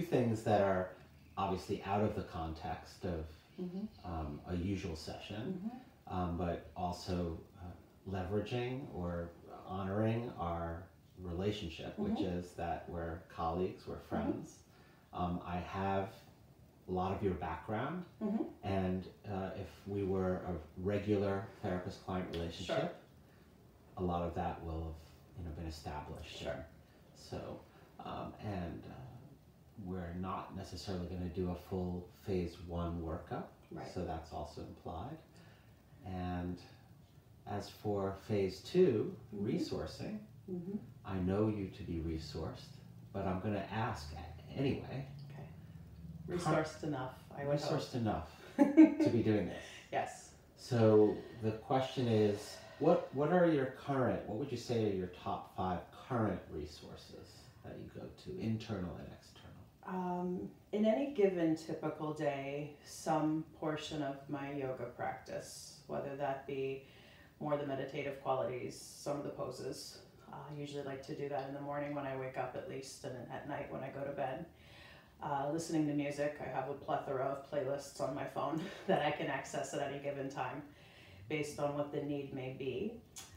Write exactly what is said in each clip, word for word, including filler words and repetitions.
things that are obviously out of the context of Mm-hmm. um, a usual session, Mm-hmm. um, but also uh, leveraging or honoring our relationship, Mm-hmm. which is that we're colleagues, we're friends. Mm-hmm. um, I have a lot of your background, Mm-hmm. and uh, if we were a regular therapist-client relationship, Sure. a lot of that will have, you know, been established. Sure. So, um, and uh, we're not necessarily going to do a full phase one workup, Right. so that's also implied. And as for phase two, mm-hmm. resourcing, mm-hmm. I know you to be resourced, but I'm going to ask anyway. Okay. Resourced How, enough, I would Resourced hope. enough to be doing this. Yes. So the question is, what what are your current, what would you say are your top five current resources that you go to, internal and external? Um, in any given typical day, some portion of my yoga practice, whether that be more the meditative qualities, some of the poses. Uh, I usually like to do that in the morning when I wake up at least, and at night when I go to bed. Uh, listening to music, I have a plethora of playlists on my phone that I can access at any given time based on what the need may be.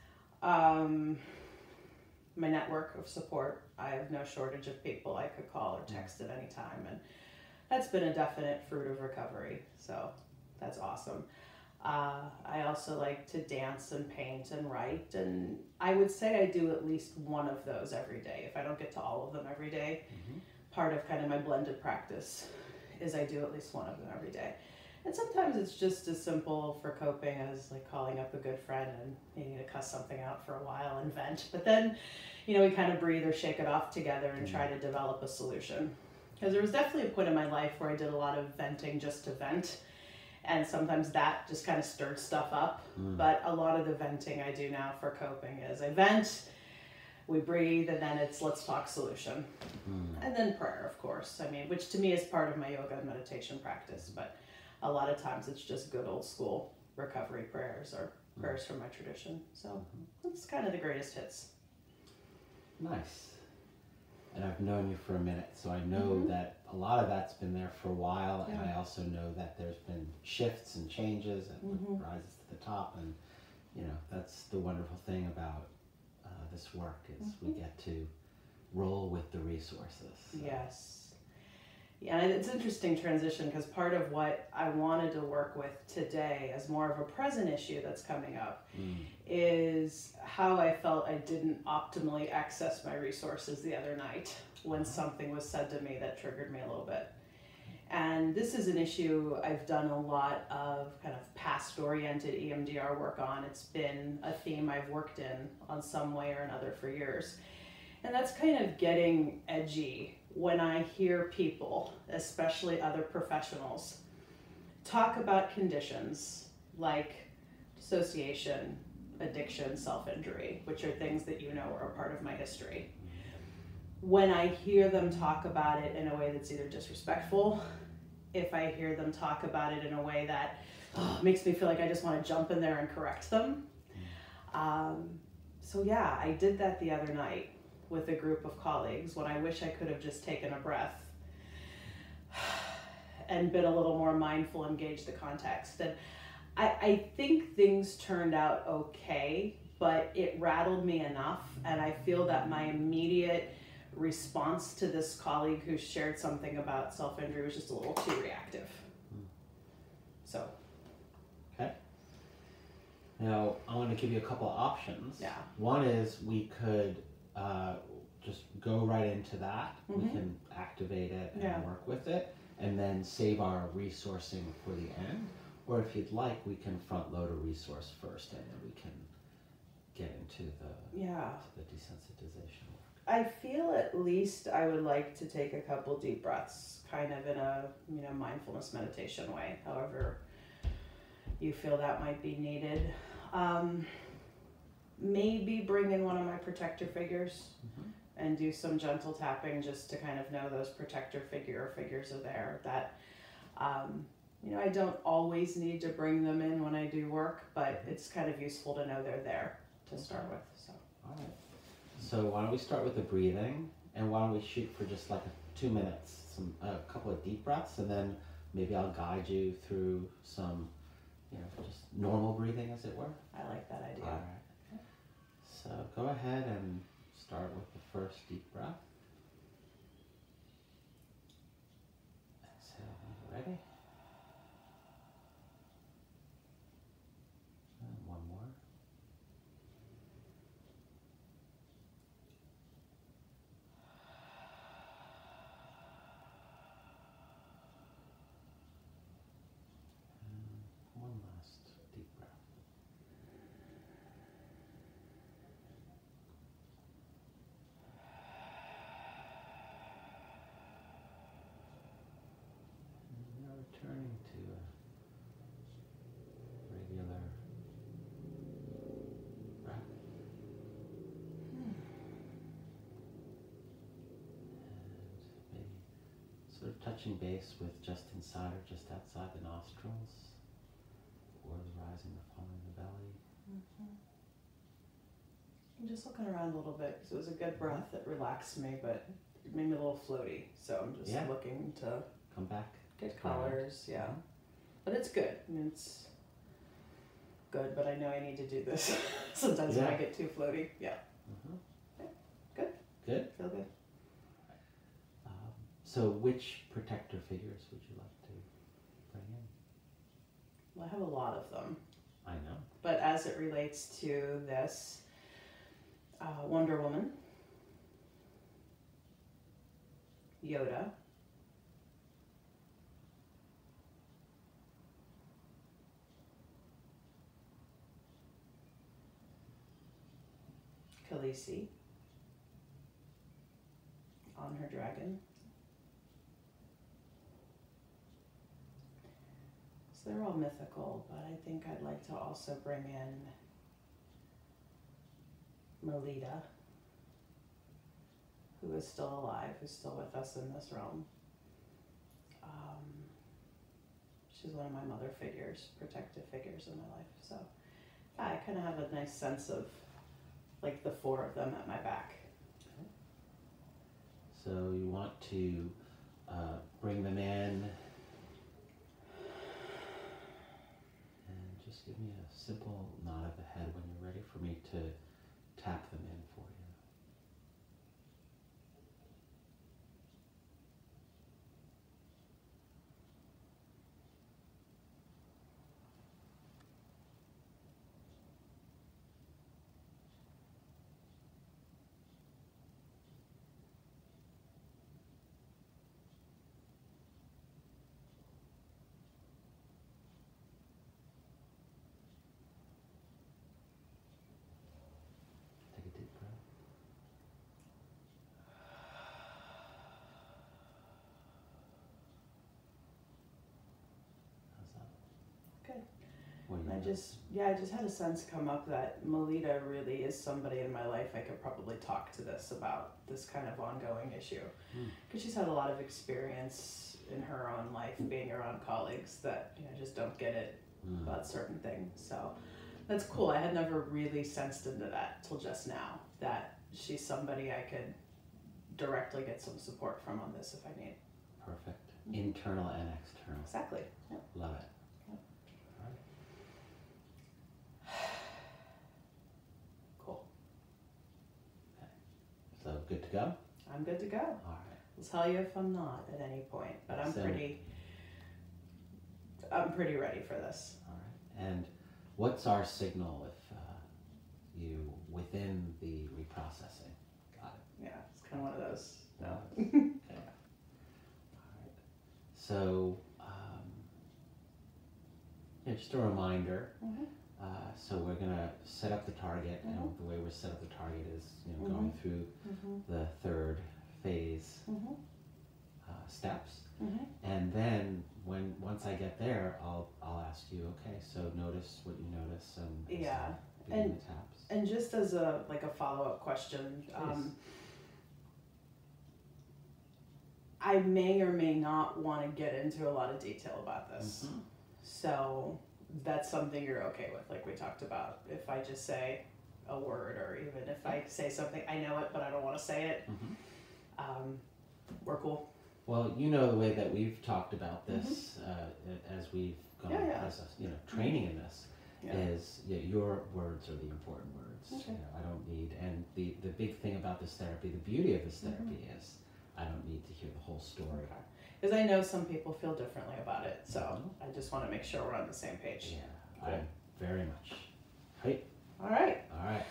Um, my network of support, I have no shortage of people I could call or text at any time, and that's been a definite fruit of recovery, so that's awesome. Uh, I also like to dance and paint and write, and I would say I do at least one of those every day. If I don't get to all of them every day, mm-hmm. part of kind of my blended practice is I do at least one of them every day. And sometimes it's just as simple for coping as like calling up a good friend and needing to cuss something out for a while and vent. But then, you know, we kind of breathe or shake it off together and try to develop a solution. Because there was definitely a point in my life where I did a lot of venting just to vent. And sometimes that just kind of stirred stuff up. Mm. But a lot of the venting I do now for coping is I vent, we breathe, and then it's let's talk solution. Mm. And then prayer, of course. I mean, which to me is part of my yoga and meditation practice. But a lot of times it's just good old school recovery prayers or mm. prayers from my tradition. So mm-hmm. that's kind of the greatest hits. Nice. And I've known you for a minute, so I know mm-hmm. that a lot of that's been there for a while, yeah. and I also know that there's been shifts and changes and mm-hmm. rises to the top, and you know, that's the wonderful thing about uh, this work is mm-hmm. we get to roll with the resources. So. Yes. Yeah, and it's an interesting transition because part of what I wanted to work with today as more of a present issue that's coming up mm. is how I felt I didn't optimally access my resources the other night when something was said to me that triggered me a little bit. And this is an issue I've done a lot of kind of past-oriented E M D R work on. It's been a theme I've worked in on some way or another for years. And that's kind of getting edgy when I hear people, especially other professionals, talk about conditions like dissociation, addiction, self-injury, which are things that you know are a part of my history. When I hear them talk about it in a way that's either disrespectful, if I hear them talk about it in a way that oh, makes me feel like I just want to jump in there and correct them. Um, so yeah, I did that the other night with a group of colleagues when I wish I could have just taken a breath and been a little more mindful and gauged the context. And I, I think things turned out okay, but it rattled me enough, and I feel that my immediate response to this colleague who shared something about self-injury was just a little too reactive. So. Okay. Now, I want to give you a couple of options. Yeah. One is we could uh, just go right into that. Mm-hmm. We can activate it and yeah. work with it, and then save our resourcing for the end. Or if you'd like, we can front load a resource first, and then we can get into the, yeah. to the desensitization work. I feel at least I would like to take a couple deep breaths, kind of in a you know mindfulness meditation way, however you feel that might be needed. Um, maybe bring in one of my protector figures mm-hmm. and do some gentle tapping just to kind of know those protector figure or figures are there. That um, you know, I don't always need to bring them in when I do work, but it's kind of useful to know they're there to start with. So. All right. So why don't we start with the breathing, and why don't we shoot for just like a, two minutes, some a couple of deep breaths, and then maybe I'll guide you through some, you know, just normal breathing, as it were. I like that idea. All right. So go ahead and start with the first deep breath. Exhale when you're ready. And one more. And one last deep breath. And now returning to a regular breath. And maybe sort of touching base with just inside or just outside the nostrils, or the rising or falling in the belly. Mm-hmm. I'm just looking around a little bit because it was a good breath that relaxed me, but it made me a little floaty. So I'm just Yeah. looking to Come back. get Around. colors. Yeah. Mhm. But it's good. I mean, it's good, but I know I need to do this sometimes when I Yeah. get too floaty. Yeah. Mhm. Good. Good. Feel good. Um, so which protector figures would you like to bring in? Well, I have a lot of them. I know. But as it relates to this, uh, Wonder Woman, Yoda, Khaleesi on her dragon. So they're all mythical, but I think I'd like to also bring in Melita, who is still alive, who's still with us in this realm. Um, she's one of my mother figures, protective figures in my life. So yeah, I kind of have a nice sense of like the four of them at my back. So you want to uh, bring them in, and just give me a simple nod of the head when you're ready for me to tap them in for you. Take a deep breath. How's that? Good. What do you I know? just, yeah, I just had a sense come up that Melita really is somebody in my life I could probably talk to this about this kind of ongoing issue. Mm. Because she's had a lot of experience in her own life being around colleagues that, you know, just don't get it Mm. about certain things. So that's cool. I had never really sensed into that till just now, that she's somebody I could directly get some support from on this if I need. Perfect. Internal and external. Exactly. Yep. Love it. Yep. All right. Cool. So good to go? I'm good to go. All right. I'll tell you if I'm not at any point, but I'm So- pretty, I'm pretty ready for this. All right. And what's our signal if uh, you within the reprocessing? Got it. Yeah, it's kind of one of those. No. Okay. All right. So, um, yeah, just a reminder. Mhm. Uh, so we're gonna set up the target, and Mhm. the way we're set up the target is, you know, Mhm. going through Mhm. the third phase Mhm. uh, steps, Mhm. and then when once I get there, I'll I'll ask you. Okay, so notice what you notice, and and Yeah, so begin and- the taps. And just as a like a follow up question, um, I may or may not want to get into a lot of detail about this. Mhm. So that's something you're okay with, like we talked about. If I just say a word, or even if I say something, I know it, but I don't want to say it. Mhm. Um, we're cool. Well, you know the way that we've talked about this uh, as we've gone Yeah, yeah. as a, you know training in this Yeah. is yeah, your words are the important words. Okay. You know, I don't need, and the the big thing about this therapy, the beauty of this Mhm. therapy is I don't need to hear the whole story. Because I know some people feel differently about it, so Mhm. I just want to make sure we're on the same page. Yeah, Cool. I very much. Right. All right. All right.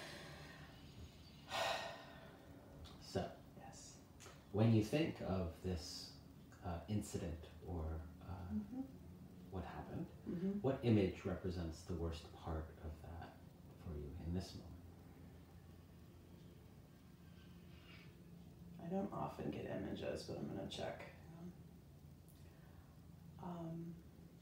So, Yes. when you think of this uh, incident or uh, Mm-hmm. what happened, Mm-hmm. what image represents the worst part of that for you in this moment? I don't often get images, but I'm gonna check. Um,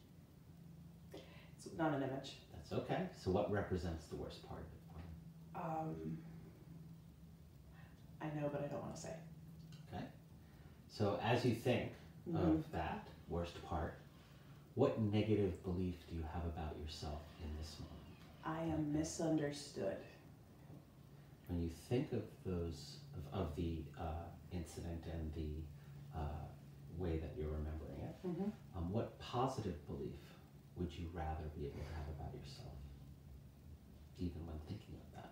it's not an image. That's okay. So, what represents the worst part of it for you? Um, I know, but I don't want to say. Okay. So, as you think Mhm. of that worst part, what negative belief do you have about yourself in this moment? I am misunderstood. When you think of those of, of the uh, incident and the uh, way that you're remembering it, Mm-hmm. um, what positive belief would you rather be able to have about yourself, even when thinking of that?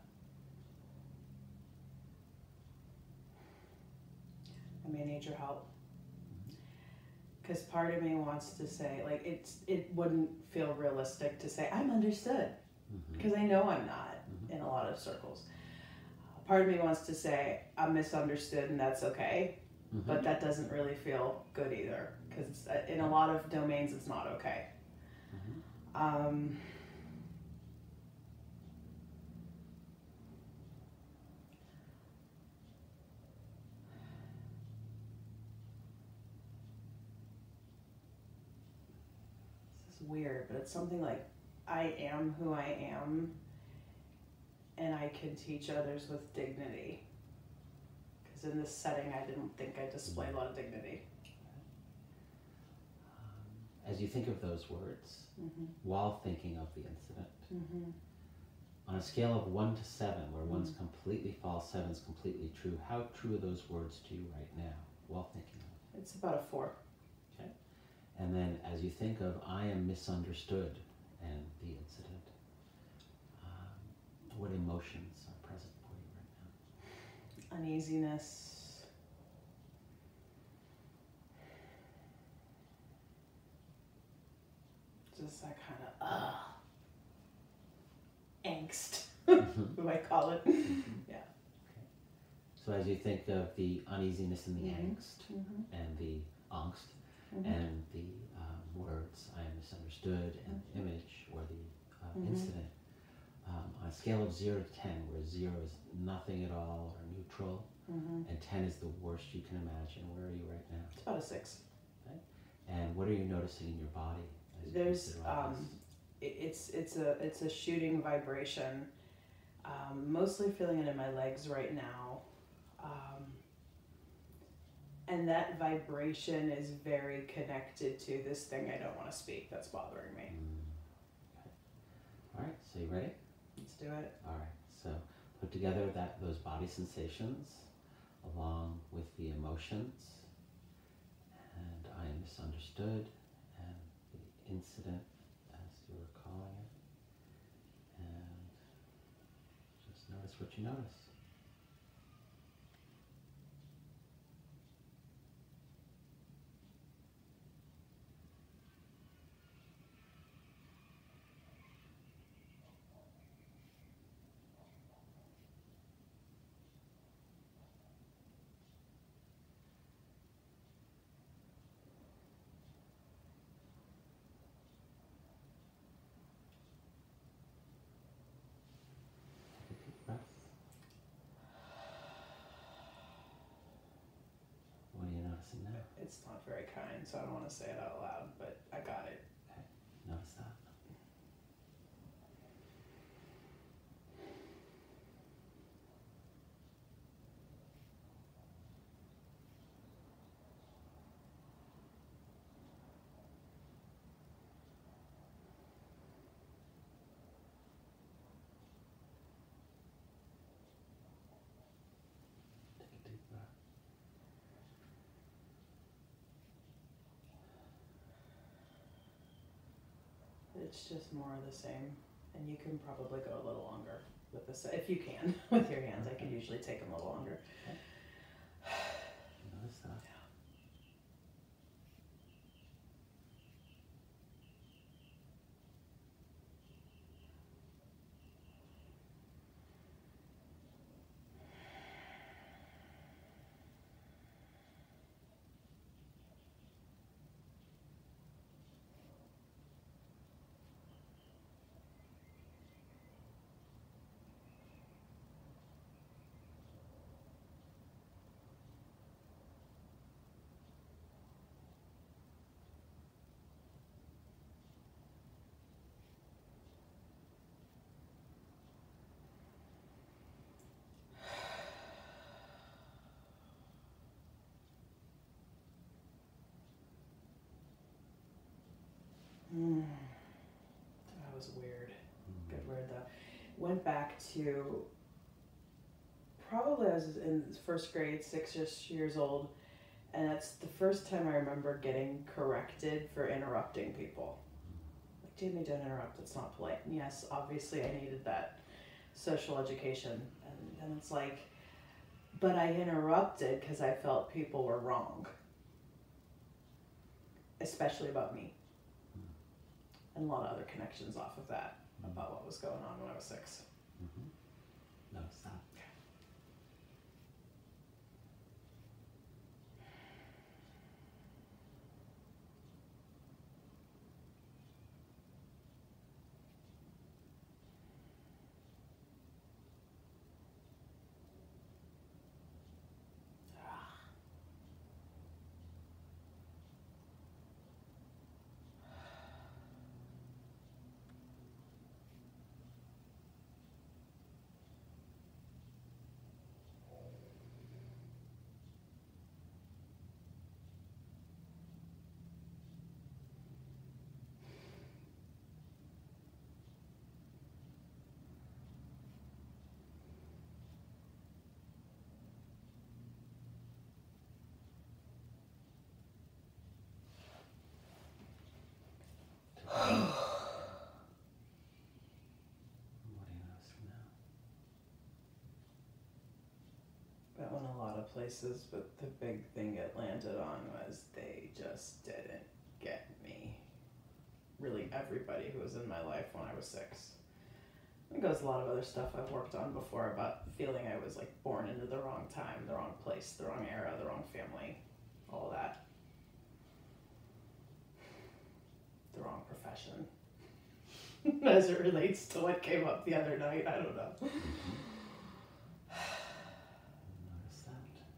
I may need your help. Because part of me wants to say, like, it's it wouldn't feel realistic to say I'm understood, Mm-hmm. because I know I'm not Mhm. in a lot of circles. Part of me wants to say I'm misunderstood and that's okay, Mm-hmm. but that doesn't really feel good either, because in a lot of domains it's not okay. Mm-hmm. Um, this is weird, but it's something like I am who I am, and I can teach others with dignity. Because in this setting, I didn't think I displayed a lot of dignity. Um, as you think of those words, Mm-hmm. while thinking of the incident, Mm-hmm. on a scale of one to seven, where Mm. one's completely false, seven's completely true, how true are those words to you right now, while thinking of It's about a four. it? Okay. And then as you think of I am misunderstood and the incident, um, what emotions are present for you right now? Uneasiness. Just that kind of uh, angst, Mhm. what I call it. Mhm. Yeah. So as you think of the uneasiness and the Mhm. angst Mm-hmm. and the angst Mm-hmm. and the um, words I am misunderstood and the image or the uh, Mhm. incident, um, on a scale of zero to ten, where zero is nothing at all or neutral, Mm-hmm. and ten is the worst you can imagine, where are you right now? It's about a six. And what are you noticing in your body? As you There's, consider all um, this? It, it's it's a it's a shooting vibration. Um, mostly feeling it in my legs right now. Um, and that vibration is very connected to this thing I don't want to speak that's bothering me. Mm. Okay. All right, so you ready? Let's do it. All right, so put together that those body sensations along with the emotions, and I am misunderstood, and the incident as you're recalling it, and just notice what you notice. Take a deep breath. What are you noticing now? It's not very kind, so I don't want to say it out loud, but I got it. Notice that. Take a deep breath. it's just more of the same. And you can probably go a little longer with this, if you can, with your hands. I can usually take them a little longer. Notice that. Mm. That was weird. Mm. Good word though. Went back to probably I was in first grade, six-ish years old, and that's the first time I remember getting corrected for interrupting people. Like, Jamie, don't interrupt, it's not polite. And yes, obviously I needed that social education. And then it's like, but I interrupted because I felt people were wrong. Especially about me. And a lot of other connections off of that about what was going on when I was six. Mm-hmm. Notice that. What do you notice now? That went a lot of places, but the big thing it landed on was they just didn't get me. Really, everybody who was in my life when I was six. I think there's a lot of other stuff I've worked on before about feeling I was like born into the wrong time, the wrong place, the wrong era, the wrong family, all that. The wrong profession. As it relates to what came up the other night, I don't know. Notice that.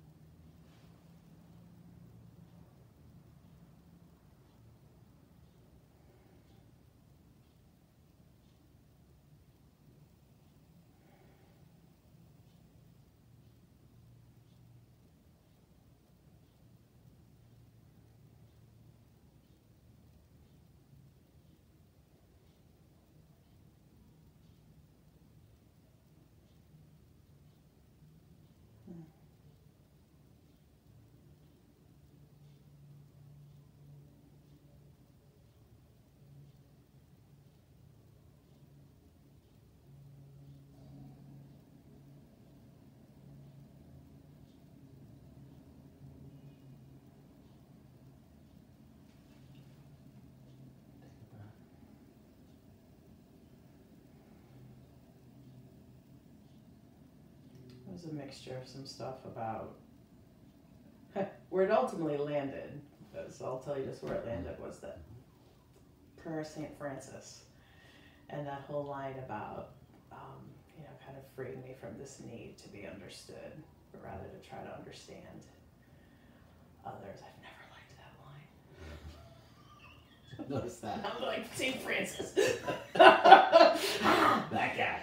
It was a mixture of some stuff about where it ultimately landed. So I'll tell you just where it landed was that prayer of Saint Francis, and that whole line about um, you know kind of freeing me from this need to be understood, but rather to try to understand others. I've never liked that line. Notice that. I'm like Saint Francis. That guy.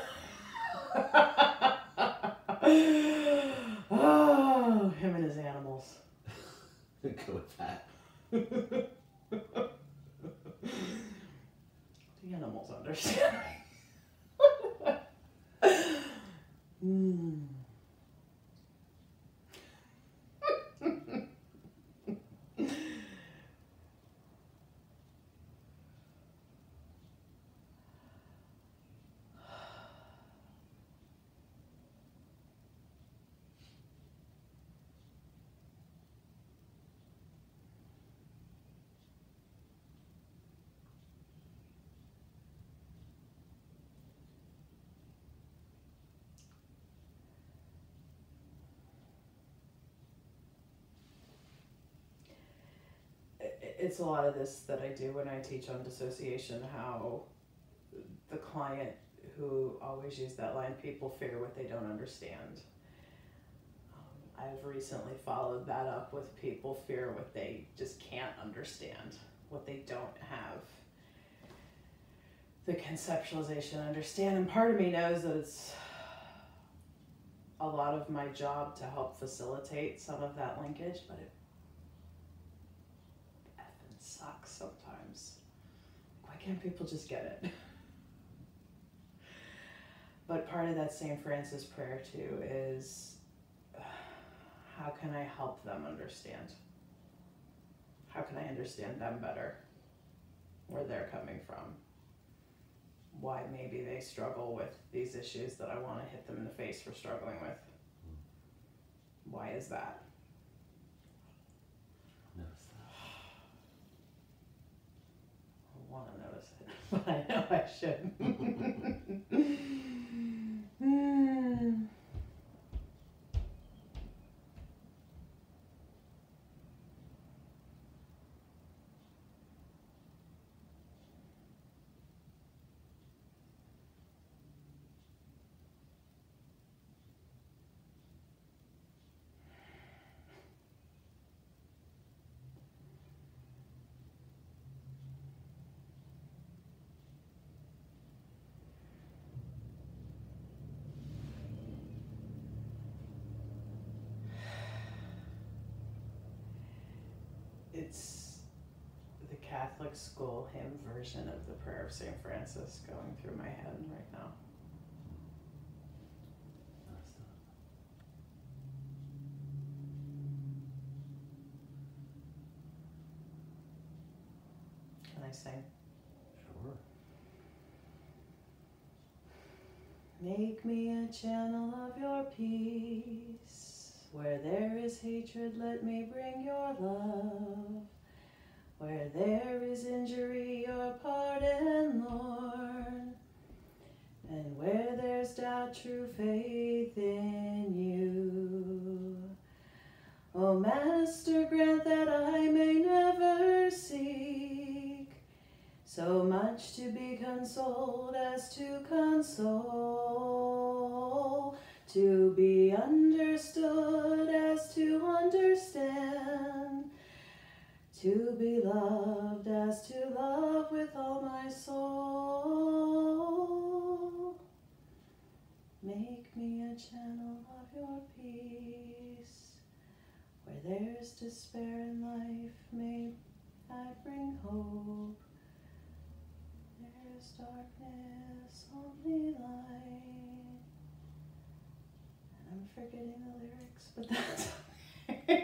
Oh, him and his animals. Go with that. The animals understand. mm. it's a lot of this that I do when I teach on dissociation, how the client who always use that line, people fear what they don't understand. Um, I've recently followed that up with people fear what they just can't understand, what they don't have the conceptualization, understand. And part of me knows that it's a lot of my job to help facilitate some of that linkage, but it effing sucks sometimes. Why can't people just get it? But part of that Saint Francis prayer too is, uh, how can I help them understand? How can I understand them better? Where they're coming from? Why maybe they struggle with these issues that I want to hit them in the face for struggling with. Why is that? Notice that. I want to notice it, but I know I should. Hmm. It's the Catholic school hymn version of the prayer of Saint Francis going through my head right now. Notice that. Can I sing? Sure. Make me a channel of your peace. Where there is hatred, let me bring your love. Where there is injury, your pardon, Lord. And where there's doubt, true faith in you. O Master, grant that I may never seek so much to be consoled as to console, to be understood as to understand, to be loved as to love with all my soul. Make me a channel of your peace. Where there's despair in life, may I bring hope. There's darkness, only light. I'm forgetting the lyrics, but that's okay.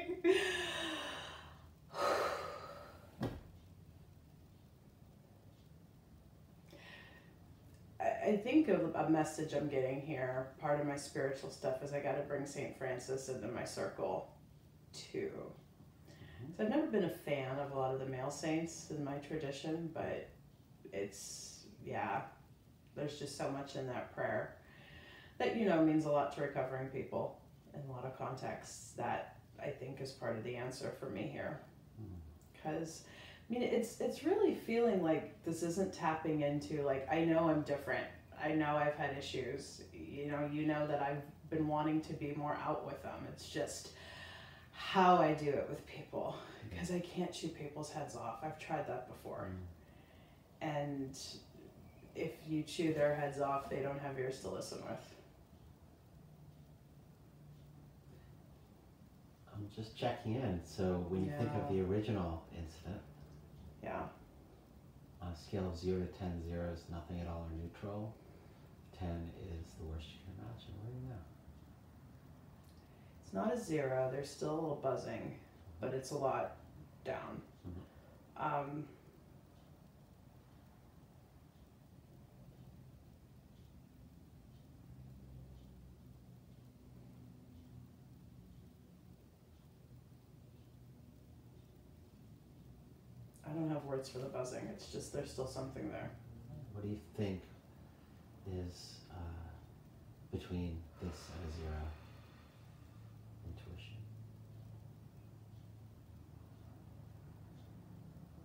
I, I think of a message I'm getting here. Part of my spiritual stuff is I got to bring Saint Francis into my circle too. So I've never been a fan of a lot of the male saints in my tradition, but it's, yeah, there's just so much in that prayer that, you know, means a lot to recovering people in a lot of contexts that I think is part of the answer for me here. Because, I mean, it's it's really feeling like this isn't tapping into, like, I know I'm different. I know I've had issues. You know, you know that I've been wanting to be more out with them. It's just how I do it with people. Because I can't shoot people's heads off. I've tried that before. Mm. And if you chew their heads off, they don't have ears to listen with. I'm just checking in. So when you yeah. think of the original incident, yeah, on a scale of zero to ten, zero is nothing at all or neutral. ten is the worst you can imagine. Where are you now? It's not a zero. There's still a little buzzing, but it's a lot down. Mm-hmm. Um, I don't have words for the buzzing. It's just there's still something there. What do you think is uh, between this and a zero? Intuition.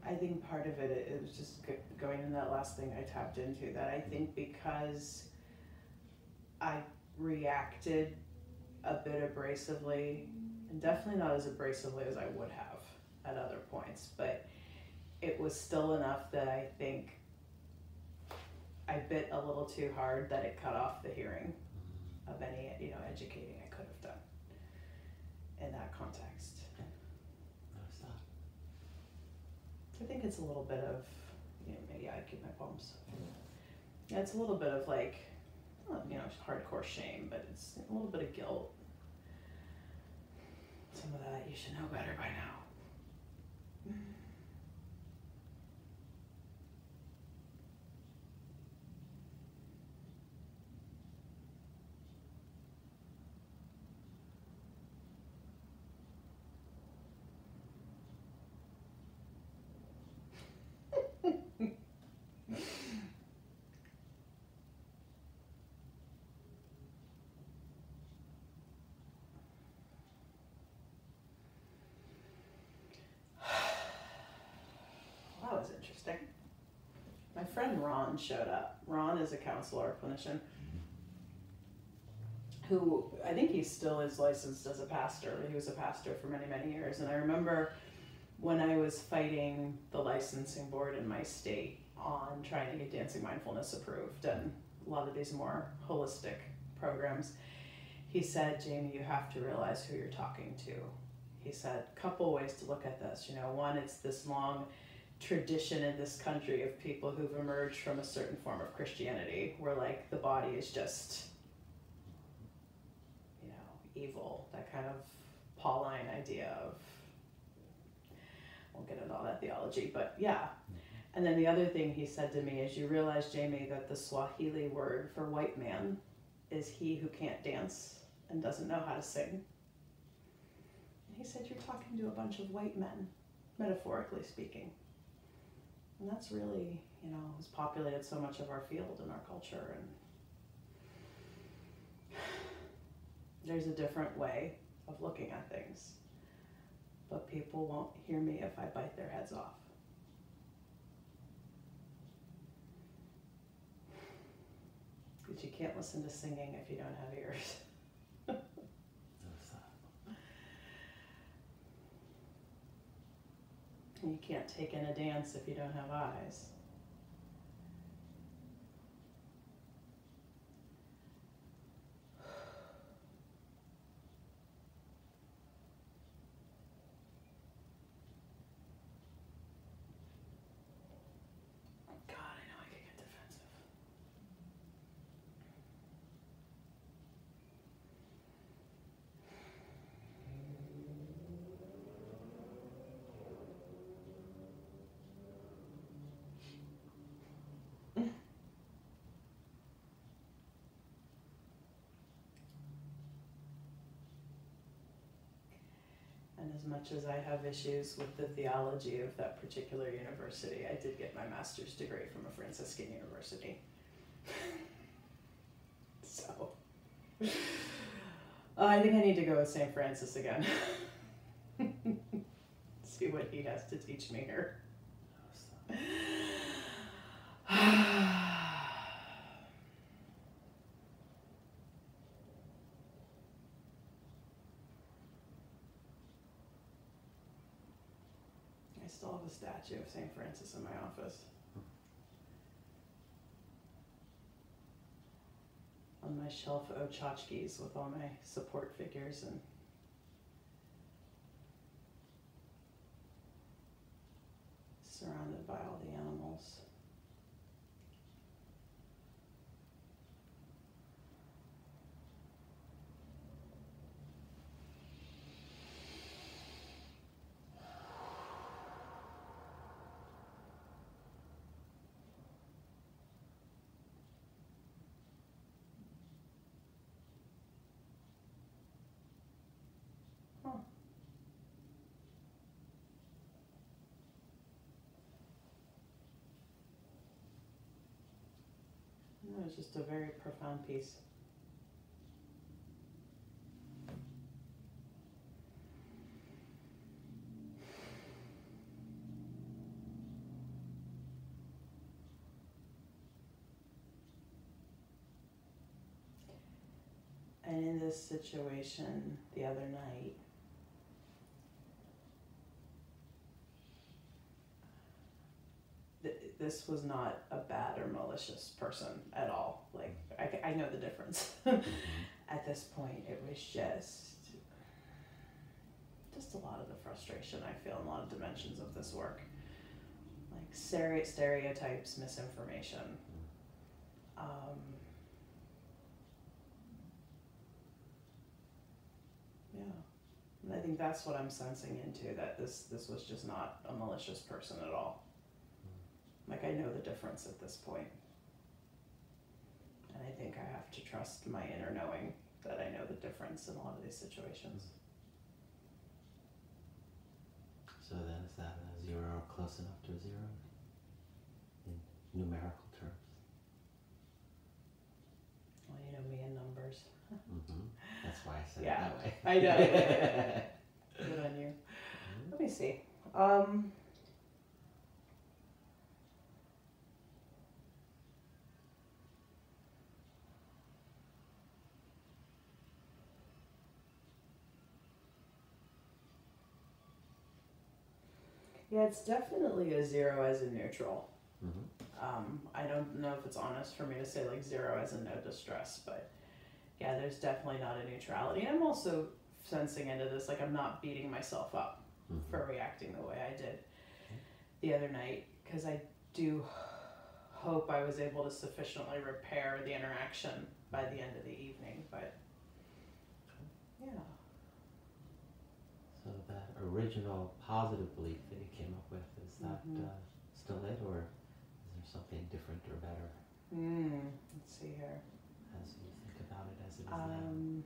I think part of it, it was just going in that last thing I tapped into, that I think because I reacted a bit abrasively, and definitely not as abrasively as I would have at other points, but it was still enough that I think I bit a little too hard, that it cut off the hearing of any, you know, educating I could have done in that context. No, stop. I think it's a little bit of, you know, maybe I keep my palms. Yeah, it's a little bit of like, well, you know, hardcore shame, but it's a little bit of guilt. Some of that, you should know better by now. That was interesting. My friend Ron showed up. Ron is a counselor, clinician, who I think he still is licensed as a pastor. He was a pastor for many, many years. And I remember when I was fighting the licensing board in my state on trying to get Dancing Mindfulness approved and a lot of these more holistic programs, he said, Jamie, you have to realize who you're talking to. He said, couple ways to look at this. You know, one, it's this long tradition in this country of people who've emerged from a certain form of Christianity where like the body is just, you know, evil, that kind of Pauline idea of, won't get into all that theology, but yeah. And then the other thing he said to me is, you realize, Jamie, that the Swahili word for white man is he who can't dance and doesn't know how to sing. And he said, you're talking to a bunch of white men, metaphorically speaking. And that's really, you know, has populated so much of our field and our culture. And there's a different way of looking at things. But people won't hear me if I bite their heads off. Because you can't listen to singing if you don't have ears. And you can't take in a dance if you don't have eyes. God, I know I could get defensive. And as much as I have issues with the theology of that particular university, I did get my master's degree from a Franciscan university. So, uh, I think I need to go with Saint Francis again. See what he has to teach me here. I still have a statue of Saint Francis in my office. On my shelf of tchotchkes with all my support figures and surrounded by all the animals. It was just a very profound piece. And in this situation the other night, th- this was not a bad or malicious person at all. Like, I, I know the difference. At this point, it was just, just a lot of the frustration I feel in a lot of dimensions of this work. Like stere- stereotypes, misinformation. Um, yeah. And I think that's what I'm sensing into, that this, this was just not a malicious person at all. Like, I know the difference at this point. And I think I have to trust my inner knowing that I know the difference in a lot of these situations. So then is that a zero close enough to a zero in numerical terms? Well, you know me in numbers. Mm-hmm. That's why I said Yeah, it that way. I know. Good on you. Mm-hmm. Let me see. Um, yeah, it's definitely a zero as in neutral. Mm-hmm. Um, I don't know if it's honest for me to say like zero as in no distress, but yeah, there's definitely not a neutrality. And I'm also sensing into this, like I'm not beating myself up Mm-hmm. for reacting the way I did the other night, because I do hope I was able to sufficiently repair the interaction by the end of the evening, but yeah. So that original positive belief that you came up with, is that Mhm. uh, still it, or is there something different or better Mm, let's see here. as you think about it as it is now? Um,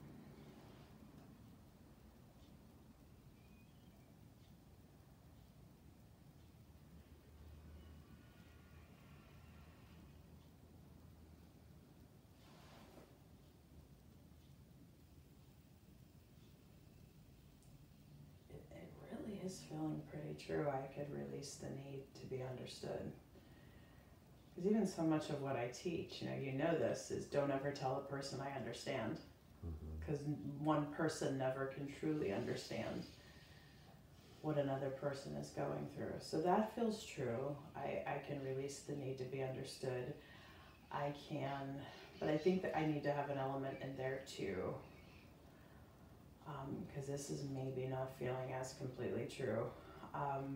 it, it really is feeling pretty true. I could release the need to be understood. Because even so much of what I teach, you know, you know this, is don't ever tell a person I understand. Mm-hmm. Because one person never can truly understand what another person is going through. So that feels true. I, I can release the need to be understood. I can, but I think that I need to have an element in there too. Because um, this is maybe not feeling as completely true. Um,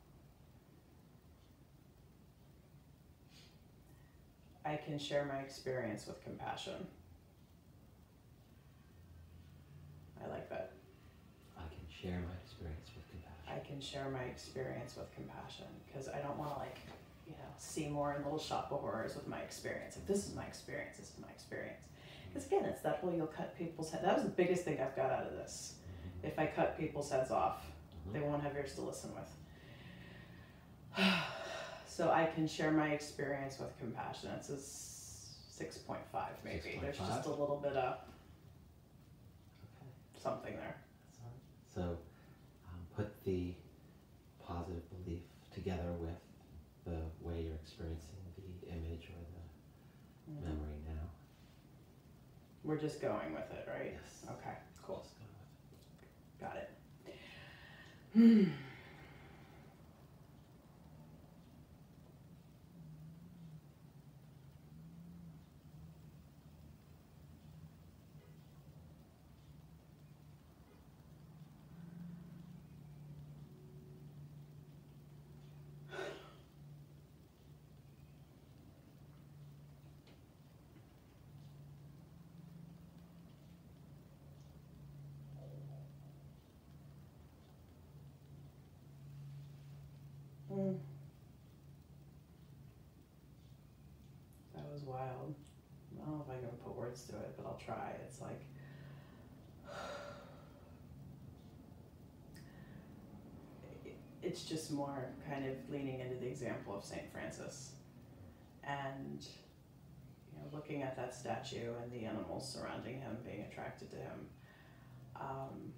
I can share my experience with compassion. I like that. I can share my experience with compassion. I can share my experience with compassion, because I don't want to, like, you know, see more in Little Shop of Horrors with my experience. Like, this is my experience, this is my experience. Because again, it's that whole you'll cut people's head. That was the biggest thing I've got out of this. Mm-hmm. If I cut people's heads off, Mm-hmm. they won't have ears to listen with. So I can share my experience with compassion. It's a six point five maybe. six point There's five? just a little bit of Okay. something there. That's all right. So um, put the positive belief together with the way you're experiencing the image or the Mhm. memory now. We're just going with it, right? Yes. Okay, cool. Just go with Got it. Hmm. Mm. That was wild. I don't know if I can put words to it, but I'll try. It's like, it's just more kind of leaning into the example of Saint Francis, and you know, looking at that statue and the animals surrounding him, being attracted to him. Um,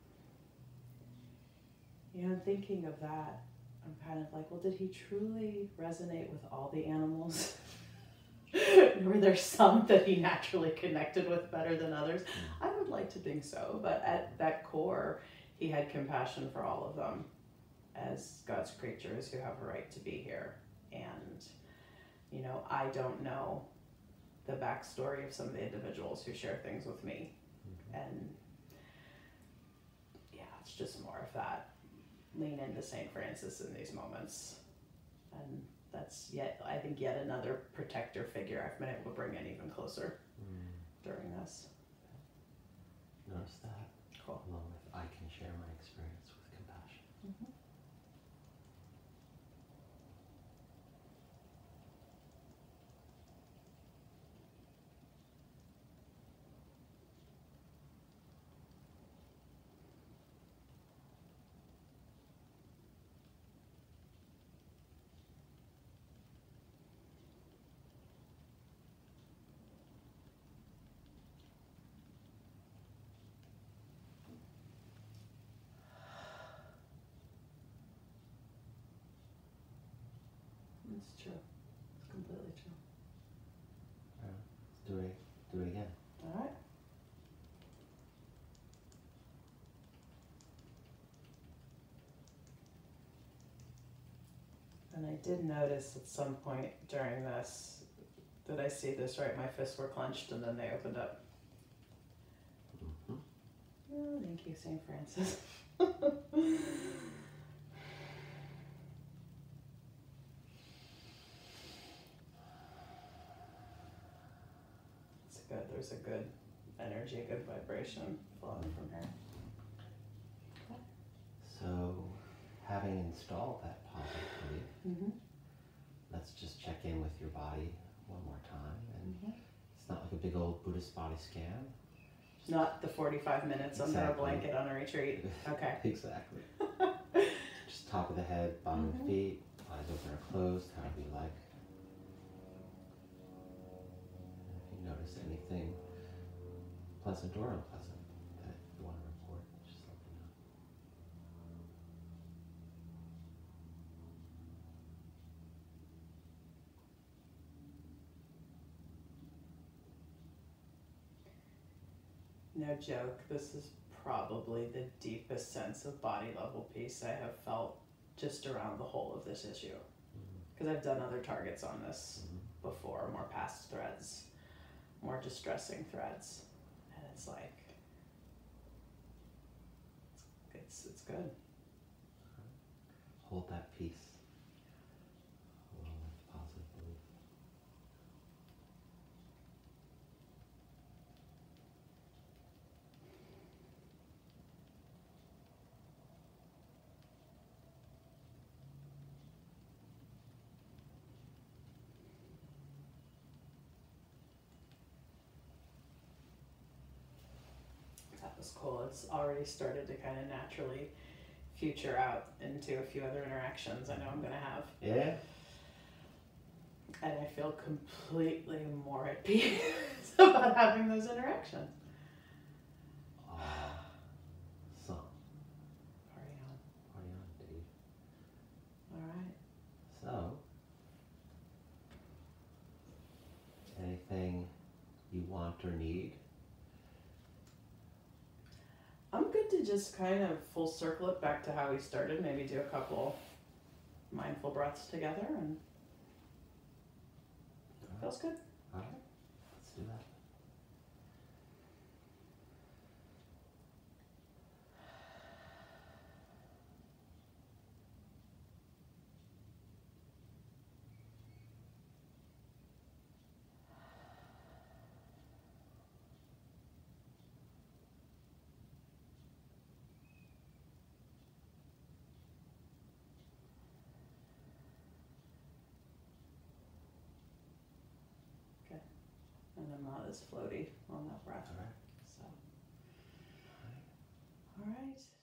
you know, thinking of that, I'm kind of like, well, did he truly resonate with all the animals? Were there some that he naturally connected with better than others? Mm. would like to think so, but at that core, he had compassion for all of them as God's creatures who have a right to be here. And, you know, I don't know the backstory of some of the individuals who share things with me. Mm-hmm. And yeah, it's just more of that. Lean into Saint Francis in these moments. And that's yet, I think, yet another protector figure I've been able to bring in even closer mm. during this. Notice that. Cool. Along with, I can share my experience with compassion. Mm-hmm. It's true. It's completely true. All right. Let's do it. Do it again. All right. And I did notice at some point during this, did I see this right? My fists were clenched and then they opened up. Mm-hmm. Oh, thank you, Saint Francis. It's good. There's a good energy, a good vibration flowing from here. Okay. So, having installed that positive belief, mm-hmm. let's just check in with your body one more time. And mm-hmm. it's not like a big old Buddhist body scan. Just not the forty-five minutes exactly. under a blanket on a retreat. Okay. Exactly. Just top of the head, bottom mm-hmm. of the feet, eyes open or closed, however you like. And if you notice anything pleasant or unpleasant that you want to report, just let me know. No joke, this is probably the deepest sense of body level peace I have felt just around the whole of this issue. Because mm-hmm. I've done other targets on this mm-hmm. before, more past threads, more distressing threads. And it's like, it's, it's good. Hold that peace. Along with positive belief. That was cool. It's already started to kind of naturally future out into a few other interactions I know I'm going to have. Yeah. And I feel completely more at peace about having those interactions. Awesome. Party on. Party on, dude. All right. So, anything you want or need? I'm good to just kind of full circle it back to how we started. Maybe do a couple mindful breaths together, and All feels good. All right, let's do that. And I'm not as floaty on that breath. All right. So, all right.